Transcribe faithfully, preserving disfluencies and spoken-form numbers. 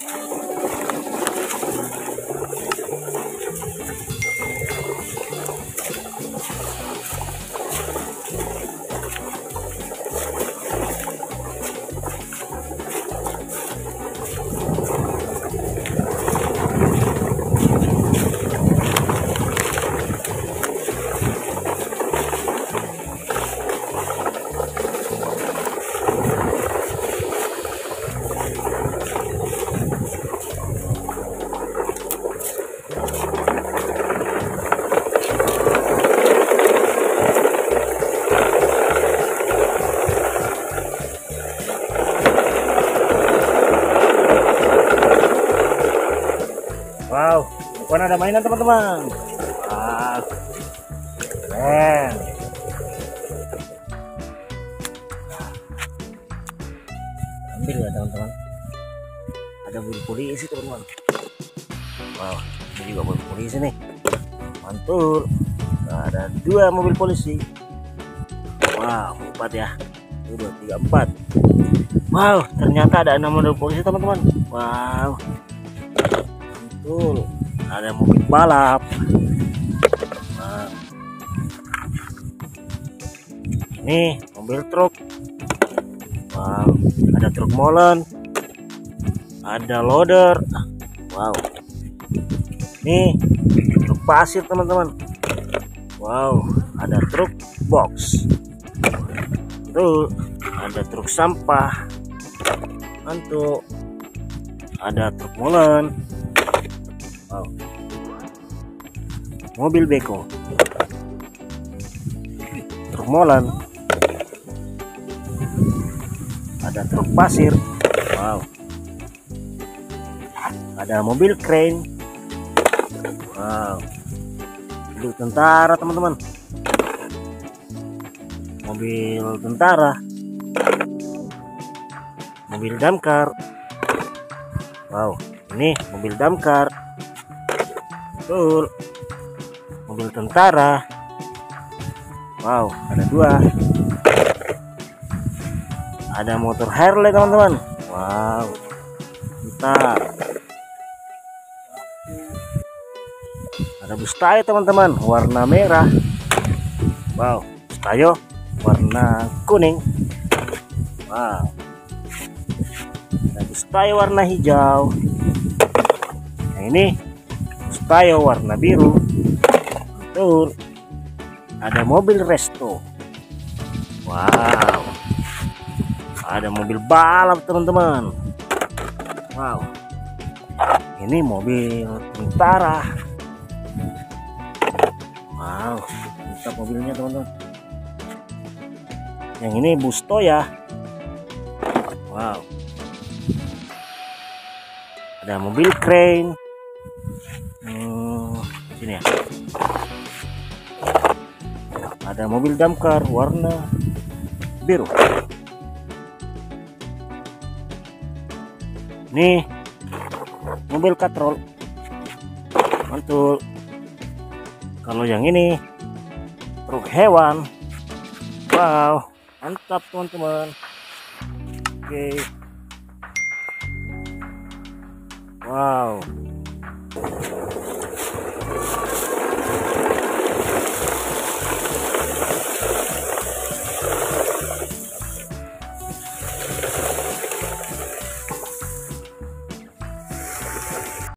Wow, bukan ada mainan teman-teman. Wah, keren. Ambil ya teman-teman. Ada mobil polisi teman-teman. Wow, ini juga mobil polisi nih. Mantul. Nah, ada dua mobil polisi. Wow, empat ya. Dua, tiga, empat. Wow, ternyata ada enam mobil polisi teman-teman. Wow. Tuh, ada mobil balap. Nah, ini mobil truk. Wow, ada truk molen, ada loader. Wow, ini truk pasir teman-teman. Wow, ada truk box. Tuh, ada truk sampah. Mantul. Ada truk molen. Wow. Mobil beko, truk molen, ada truk pasir. Wow, ada mobil crane. Wow, mobil tentara teman-teman, mobil tentara, mobil damkar. Wow, ini mobil damkar. Betul, mobil tentara. Wow, ada dua. Ada motor Harley teman-teman. Wow, mantap. Ada bus Tayo teman-teman, warna merah. Wow, bus Tayo warna kuning. Wow, ada bus Tayo warna hijau. Nah, ini Tayo warna biru. Betul. Ada mobil resto. Wow, ada mobil balap teman-teman. Wow, ini mobil tentara. Wow, mantap mobilnya teman-teman. Yang ini bus Toya. Wow, ada mobil crane. Hmm, sini ya. Ada mobil damkar warna biru. Nih, mobil katrol. Mantul. Kalau yang ini truk hewan. Wow, mantap teman-teman. Oke. Wow.